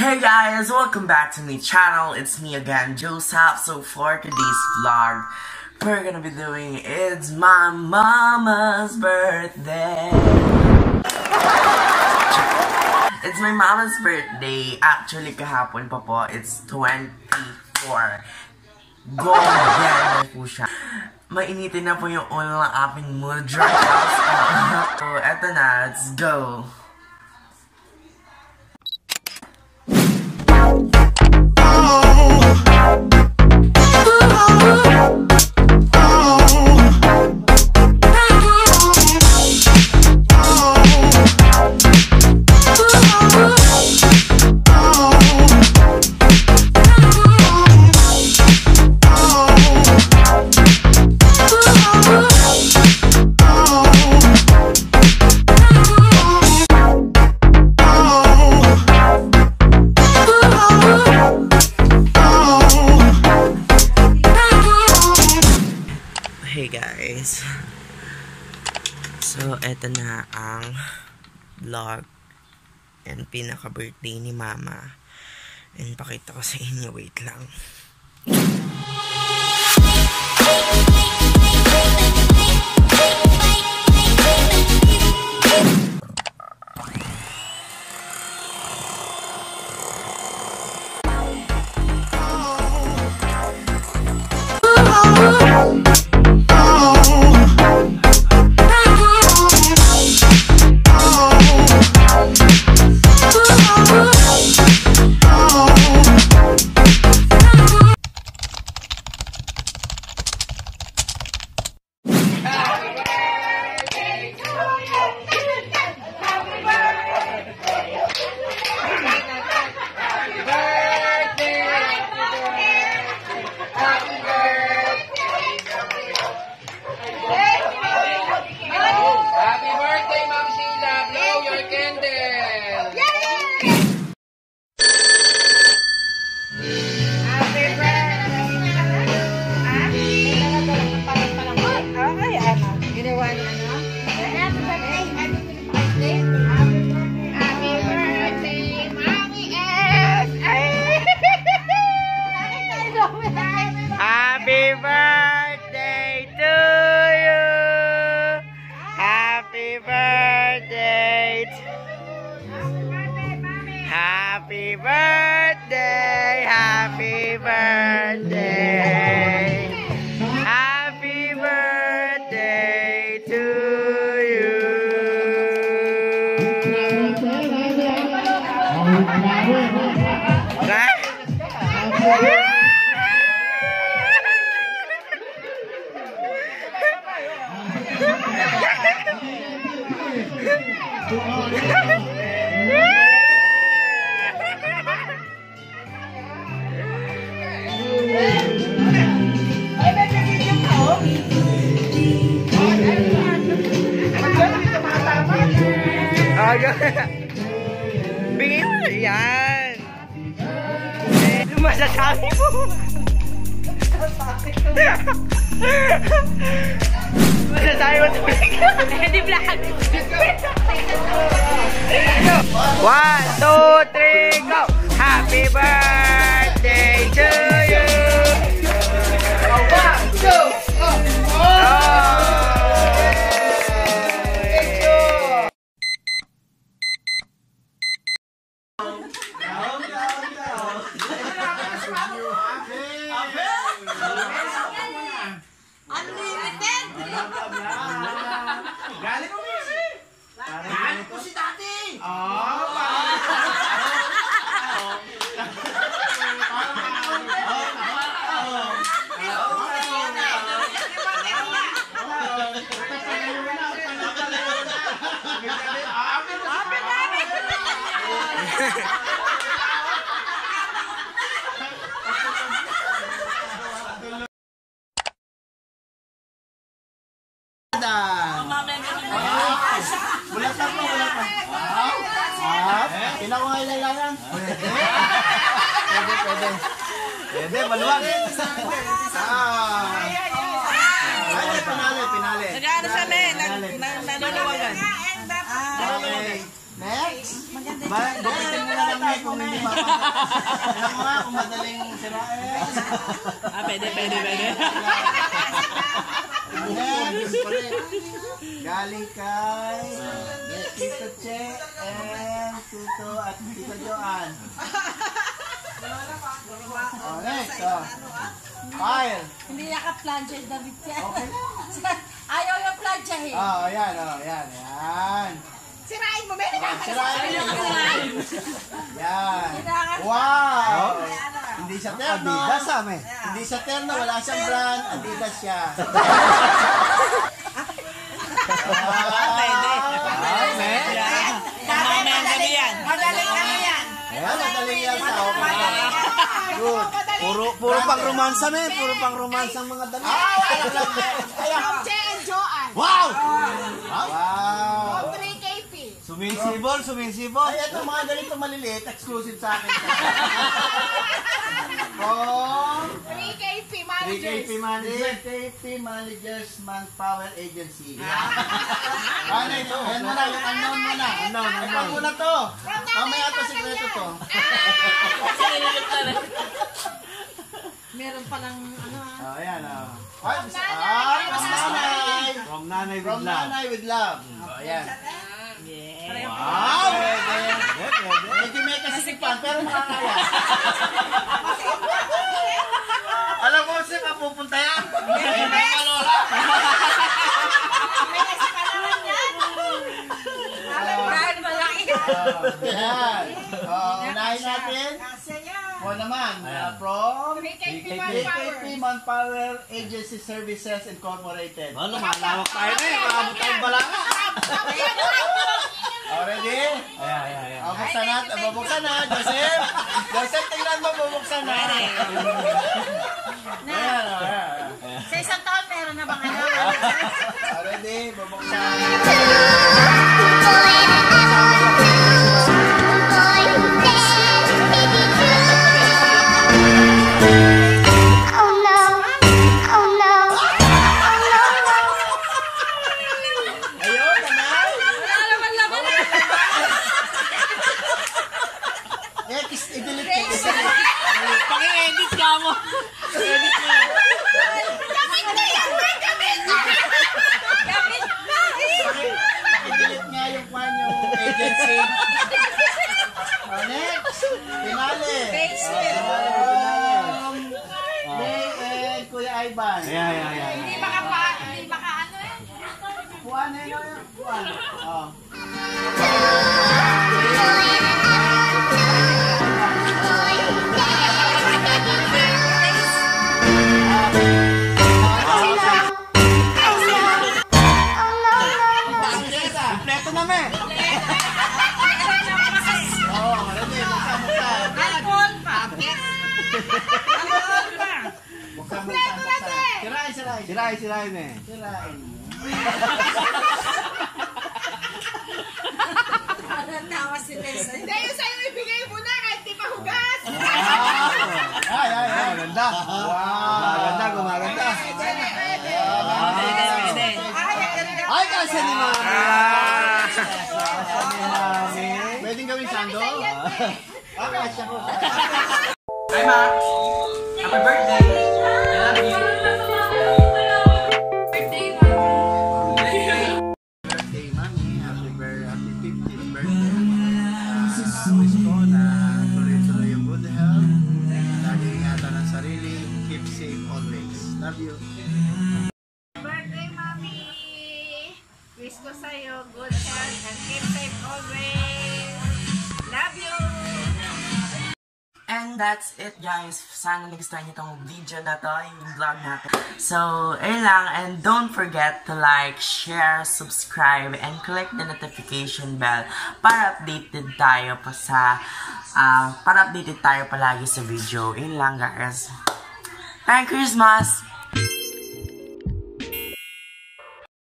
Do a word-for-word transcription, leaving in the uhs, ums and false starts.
Hey guys, welcome back to my channel. It's me again, Joseph. So for today's vlog, we're gonna be doing it's my mama's birthday. It's my mama's birthday. Actually, kahapon pa po. It's twenty-four. Go again po siya. Mainitin na po yung ulo ng aking mood drop. So, eto na. Let's go. Hey guys, so eto na ang vlog and pinaka birthday ni mama, and pakita ko sa inyo, wait lang. Happy birthday to you. Happy birthday. Happy birthday. Happy birthday. Happy birthday to you. Bigay mo yan. Masasabi mo. Masasabi mo tuloy ka. Hindi vlog. One, two, three, go. Happy birthday to you. One, two, oh. Unlimited! Galing mo si Galing ko si dati! Oo! Bulat lang po, bulat lang. Pila ko nga ilalanan. Pwede, pwede. Pwede, maluwag. Ay, pinali, pinali. Nag-ano sa men, nanaluwagan. Okay. Next. Gupitin mo na lang kami kung hindi mapapagod. Alam mo nga kung madaling sirain. Ah, pwede, pwede, pwede. Galing kay Tito Che and Tito at Tito Joan. Oh, next. Oh. Fire. Hindi naka-plancha yung damit siya. Okay na. Ayaw yung plancha eh. Oh, ayan, oh, ayan, ayan. Sirain mo, Bebe. Sirain mo. Yan. Wow. Hindi siya terno. Adidas, ame. Hindi siya terno, wala siyang brand. Adidas siya. Ah, pwede. Pang-mamayang gabi yan. Madaling ano yan. Ayan, madaling yan sa okay. Good. Puro, puro pang romansa, me. Puro pang romansa ang mga damit. Ah, wala lang. Che and Joan. Wow! Wow! three K P. Sumisibol, sumisibol. Ay, ito mga ganito maliliit, exclusive sa akin. From three K P three K P managers. Managers, three K P Managers Manpower Agency. Ano ito? Yan muna, yung unknown muna. Unknown, unknown. Muna to. Mamaya ito, sikreto to. Meron palang ano ah. Oh, ayan, oh. Ay, ah, from nanay. From Nanay with From Love. nanay with love. Oh, ayan. Yeah. Wow! Medyo may kasisipan, pero makakaya. Alam mo, sir, mapupunta yan. Hindi may malola. May kasi panaman yan. Dahil malaki. Yan. Oh, unahin natin. Kasi yan. O naman, uh, from three K P three K Manpower. P Manpower Agency Services Incorporated. Ano, malawak tayo na eh. Maabot tayong balanga. Oh, ready? Ayan, ayan, ayan. Oh, buksan na. Bubuksan na, Joseph. Joseph, tingnan mo, bubuksan na. Ayan, oh, ayan. Sa isang taon meron na bang ano? Oh, ready? Bubuksan. Ayun, nanay. Wala naman laman. Eh, kis- i-delete ko. i-delete. Paki-edit ka mo. Edit mo. Gamit na yan! Gamit na! Gamit na! I-delete nga yung kwan yung agency. Oh, next. Pinali. Facebook. Um, May and Kuya Ivan. Ayan, ayan, ayan. Hindi baka pa, hindi baka ano eh. Kuha na yun. Kuha. Oh. Kompleto na, me. Oh, ready. Buksan, buksan. Alcohol pa. Alcohol pa. Buksan, buksan, buksan. Sirain, sirain. Sirain, sirain eh. Sirain. Tawa si Tessa. Hindi, yung sa'yo ibigay mo na kahit di pa hugas. Wow. Ay, ay, ay. Ganda. Wow. Gumaganda, gumaganda. Pwede, pwede. Pwede, pwede. Ay, ang ganda. Ay, kasi ni Mami. Ah. Kasi ni Mami. Pwedeng gawin sando? Ah, kasya ko. Hi, Max! Happy birthday! I love you! Birthday, Mami. Happy birthday. Happy fiftieth birthday. Ah, wish ko na tuloy-tuloy yung good health. Lagi ingatan ang sarili. Keep safe always. Love you. Birthday, Mami. Wish ko sa'yo good health and keep safe always. Love you. And that's it, guys. Sana nagustuhan niyo itong video na to, yung vlog natin. So, ayun lang. And don't forget to like, share, subscribe, and click the notification bell para updated tayo pa sa, uh, para updated tayo palagi sa video. Ayun lang, guys. Merry Christmas!